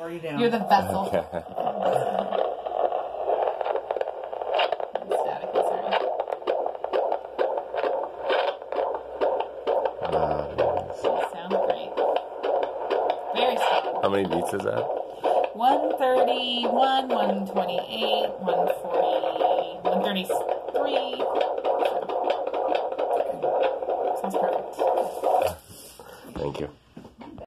already down. You're the vessel. Okay. Static, sorry. Sounds great. Very strong. How many beats is that? 131, 128, 140, 133. Sounds perfect. Thank you.